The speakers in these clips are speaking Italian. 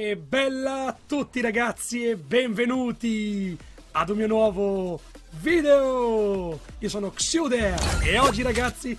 E bella a tutti ragazzi e benvenuti ad un mio nuovo video. Io sono Xuder e oggi ragazzi,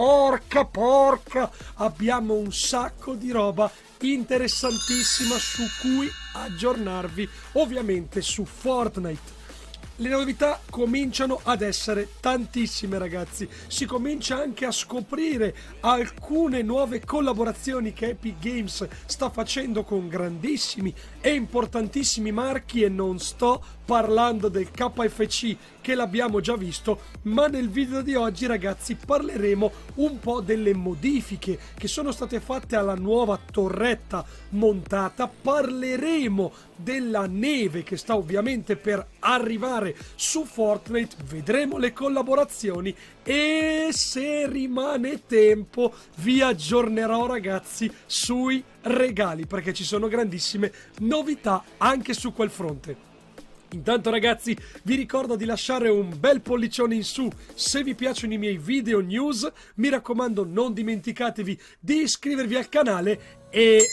porca, abbiamo un sacco di roba interessantissima su cui aggiornarvi, ovviamente su Fortnite. Le novità cominciano ad essere tantissime ragazzi, si comincia anche a scoprire alcune nuove collaborazioni che Epic Games sta facendo con grandissimi e importantissimi marchi, e non sto parlando del KFC che l'abbiamo già visto, ma nel video di oggi ragazzi parleremo un po' delle modifiche che sono state fatte alla nuova torretta montata, parleremo della neve che sta ovviamente per arrivare su Fortnite, vedremo le collaborazioni e se rimane tempo vi aggiornerò ragazzi sui regali, perché ci sono grandissime novità anche su quel fronte. Intanto ragazzi vi ricordo di lasciare un bel pollicione in su se vi piacciono i miei video news, mi raccomando non dimenticatevi di iscrivervi al canale e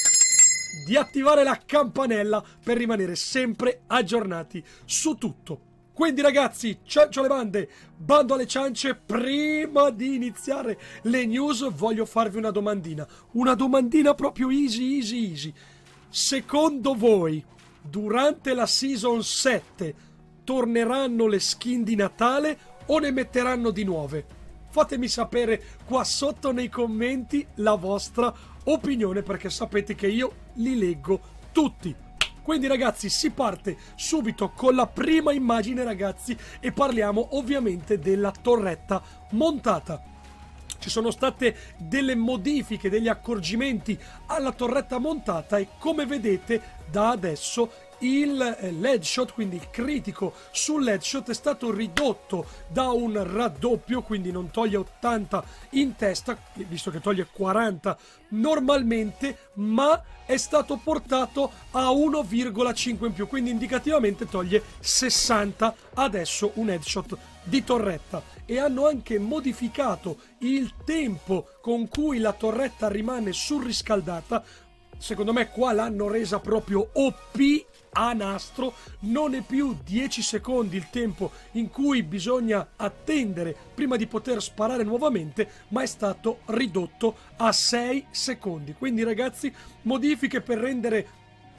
di attivare la campanella per rimanere sempre aggiornati su tutto. Quindi ragazzi, ciancio alle bande, bando alle ciance. Prima di iniziare le news voglio farvi una domandina proprio easy. Secondo voi durante la Season 7 torneranno le skin di Natale o ne metteranno di nuove? Fatemi sapere qua sotto nei commenti la vostra opinione, perché sapete che io li leggo tutti. Quindi ragazzi si parte subito con la prima immagine ragazzi e parliamo ovviamente della torretta montata. Ci sono state delle modifiche, degli accorgimenti alla torretta montata e come vedete da adesso il headshot, quindi il critico sull'headshot, è stato ridotto da un raddoppio, quindi non toglie 80 in testa, visto che toglie 40 normalmente, ma è stato portato a 1,5 in più, quindi indicativamente toglie 60 adesso un headshot di torretta. E hanno anche modificato il tempo con cui la torretta rimane surriscaldata. Secondo me qua l'hanno resa proprio OP a nastro, non è più 10 secondi il tempo in cui bisogna attendere prima di poter sparare nuovamente, ma è stato ridotto a 6 secondi. Quindi ragazzi, modifiche per rendere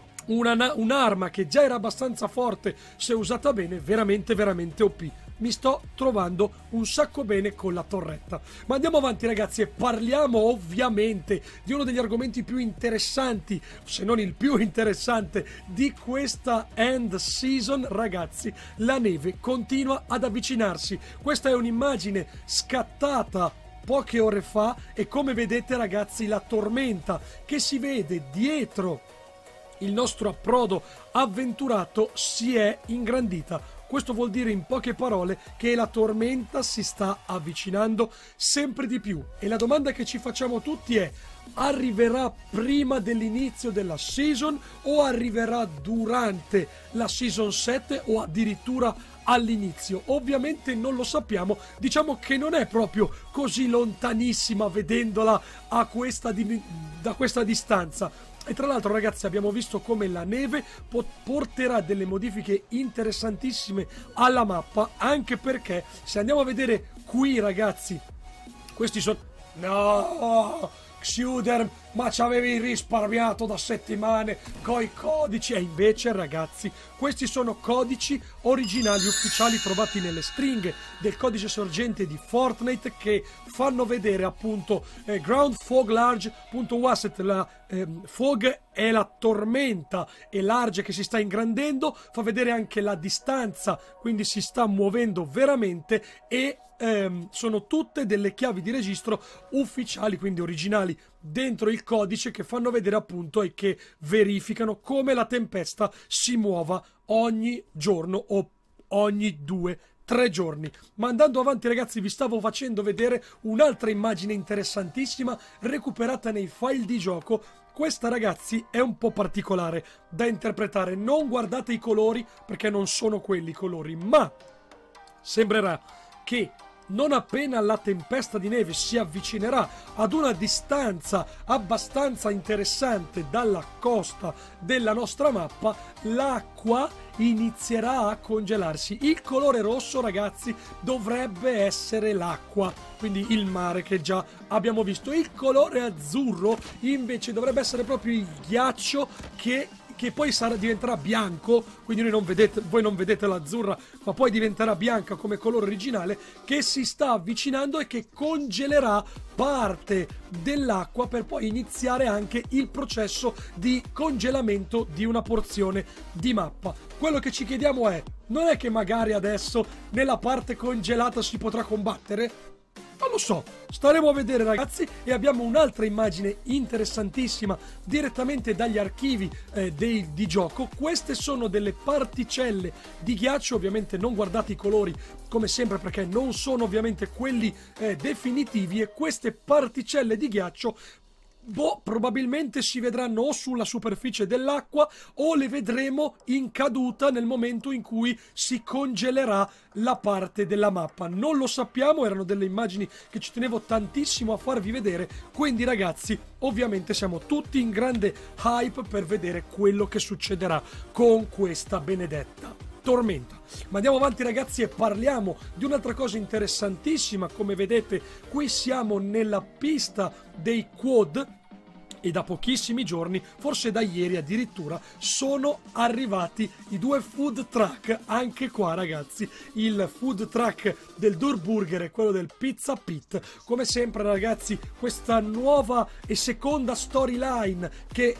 un'arma che già era abbastanza forte, se usata bene, veramente OP. Mi sto trovando un sacco bene con la torretta. Ma andiamo avanti ragazzi e parliamo ovviamente di uno degli argomenti più interessanti, se non il più interessante di questa end season ragazzi. La neve continua ad avvicinarsi. Questa è un'immagine scattata poche ore fa e come vedete ragazzi la tormenta che si vede dietro il nostro approdo avventurato si è ingrandita. Questo vuol dire in poche parole che la tormenta si sta avvicinando sempre di più e la domanda che ci facciamo tutti è: arriverà prima dell'inizio della season o arriverà durante la season 7 o addirittura all'inizio? Ovviamente non lo sappiamo, diciamo che non è proprio così lontanissima vedendola da questa distanza. E tra l'altro ragazzi abbiamo visto come la neve porterà delle modifiche interessantissime alla mappa, anche perché se andiamo a vedere qui ragazzi, questi sono... No! Xuder, ma ci avevi risparmiato da settimane coi codici, e invece ragazzi questi sono codici originali ufficiali trovati nelle stringhe del codice sorgente di Fortnite che fanno vedere appunto ground fog large.wasset, la fog è la tormenta e large che si sta ingrandendo, fa vedere anche la distanza, quindi si sta muovendo veramente e sono tutte delle chiavi di registro ufficiali, quindi originali dentro il codice, che fanno vedere appunto e che verificano come la tempesta si muova ogni giorno o ogni 2-3 giorni. Ma andando avanti ragazzi vi stavo facendo vedere un'altra immagine interessantissima recuperata nei file di gioco. Questa ragazzi è un po' particolare da interpretare, non guardate i colori perché non sono quelli i colori, ma sembrerà che non appena la tempesta di neve si avvicinerà ad una distanza abbastanza interessante dalla costa della nostra mappa, l'acqua inizierà a congelarsi. Il colore rosso, ragazzi, dovrebbe essere l'acqua, quindi il mare che già abbiamo visto. Il colore azzurro invece dovrebbe essere proprio il ghiaccio che poi diventerà bianco, quindi voi non vedete l'azzurra, ma poi diventerà bianca come colore originale, che si sta avvicinando e che congelerà parte dell'acqua per poi iniziare anche il processo di congelamento di una porzione di mappa. Quello che ci chiediamo è: non è che magari adesso nella parte congelata si potrà combattere? Non lo so, staremo a vedere, ragazzi. E abbiamo un'altra immagine interessantissima direttamente dagli archivi di gioco. Queste sono delle particelle di ghiaccio, ovviamente non guardate i colori come sempre perché non sono ovviamente quelli definitivi, e queste particelle di ghiaccio probabilmente si vedranno o sulla superficie dell'acqua o le vedremo in caduta nel momento in cui si congelerà la parte della mappa. Non lo sappiamo, erano delle immagini che ci tenevo tantissimo a farvi vedere, quindi ragazzi ovviamente siamo tutti in grande hype per vedere quello che succederà con questa benedetta tormenta. Ma andiamo avanti, ragazzi, e parliamo di un'altra cosa interessantissima. Come vedete, qui siamo nella pista dei quad e da pochissimi giorni, forse da ieri addirittura, sono arrivati i 2 food truck. Anche qua, ragazzi, il food truck del Durburger e quello del Pizza Pit. Come sempre, ragazzi, questa nuova e seconda storyline che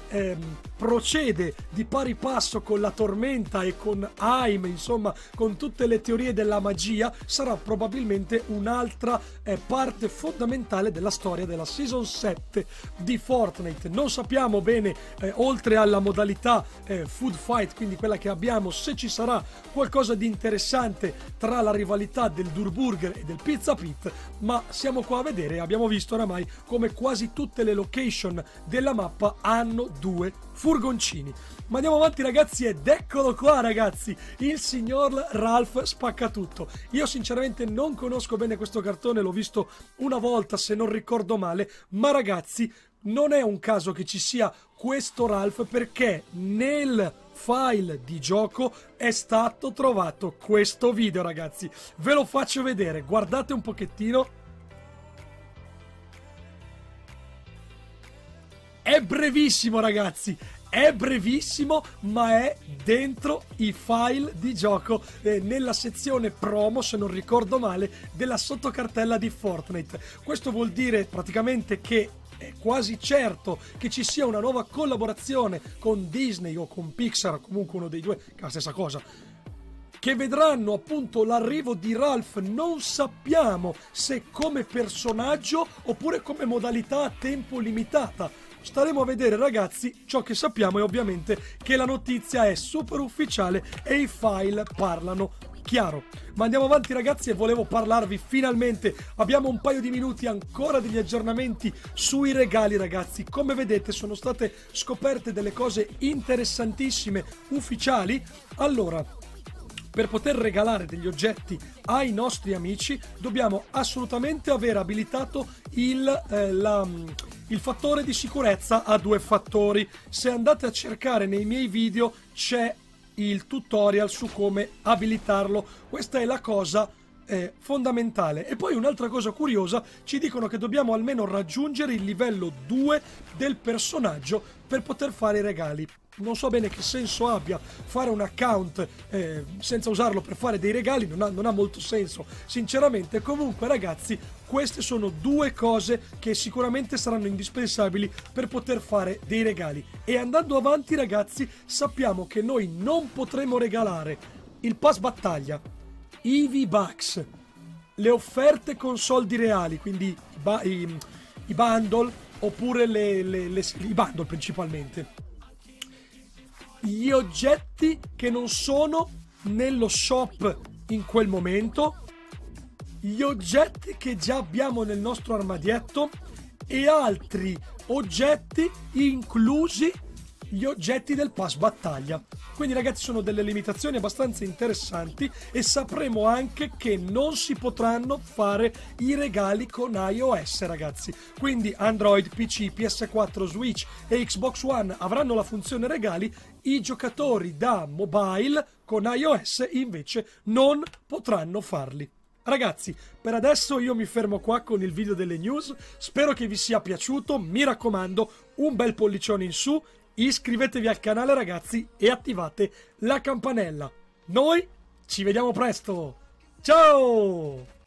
procede di pari passo con la tormenta e con Haim, insomma con tutte le teorie della magia, sarà probabilmente un'altra parte fondamentale della storia della Season 7 di Fortnite. Non sappiamo bene, oltre alla modalità food fight, quindi quella che abbiamo, se ci sarà qualcosa di interessante tra la rivalità del Durburger e del Pizza Pit, ma siamo qua a vedere. Abbiamo visto oramai come quasi tutte le location della mappa hanno 2 furgoncini. Ma andiamo avanti, ragazzi, ed eccolo qua, ragazzi, il signor Ralph Spaccatutto. Io sinceramente non conosco bene questo cartone, l'ho visto una volta se non ricordo male, ma ragazzi non è un caso che ci sia questo Ralph, perché nel file di gioco è stato trovato questo video, ragazzi. Ve lo faccio vedere, guardate un pochettino. È brevissimo, ragazzi, è brevissimo, ma è dentro i file di gioco nella sezione promo, se non ricordo male, della sottocartella di Fortnite. Questo vuol dire praticamente che è quasi certo che ci sia una nuova collaborazione con Disney o con Pixar, comunque uno dei due, che è la stessa cosa, che vedranno appunto l'arrivo di Ralph. Non sappiamo se come personaggio oppure come modalità a tempo limitata. Staremo a vedere, ragazzi. Ciò che sappiamo è ovviamente che la notizia è super ufficiale e i file parlano chiaro. Ma andiamo avanti, ragazzi, e volevo parlarvi finalmente, abbiamo un paio di minuti ancora, degli aggiornamenti sui regali, ragazzi. Come vedete sono state scoperte delle cose interessantissime ufficiali. Allora, per poter regalare degli oggetti ai nostri amici dobbiamo assolutamente aver abilitato il fattore di sicurezza a 2 fattori. Se andate a cercare nei miei video c'è il tutorial su come abilitarlo. Questa è la cosa fondamentale. E poi un'altra cosa curiosa, ci dicono che dobbiamo almeno raggiungere il livello 2 del personaggio per poter fare i regali. Non so bene che senso abbia fare un account senza usarlo per fare dei regali, non ha molto senso sinceramente. Comunque, ragazzi, queste sono 2 cose che sicuramente saranno indispensabili per poter fare dei regali. E andando avanti, ragazzi, sappiamo che noi non potremo regalare il pass battaglia, i V-Bucks, le offerte con soldi reali, quindi i bundle, oppure i bundle principalmente, gli oggetti che non sono nello shop in quel momento, gli oggetti che già abbiamo nel nostro armadietto e altri oggetti, inclusi gli oggetti del pass battaglia. Quindi ragazzi sono delle limitazioni abbastanza interessanti e sapremo anche che non si potranno fare i regali con iOS, ragazzi. Quindi Android, PC, PS4, Switch e Xbox One avranno la funzione regali, i giocatori da mobile con iOS invece non potranno farli. Ragazzi, per adesso io mi fermo qua con il video delle news, spero che vi sia piaciuto, mi raccomando un bel pollicione in su, iscrivetevi al canale ragazzi e attivate la campanella. Noi ci vediamo presto, ciao!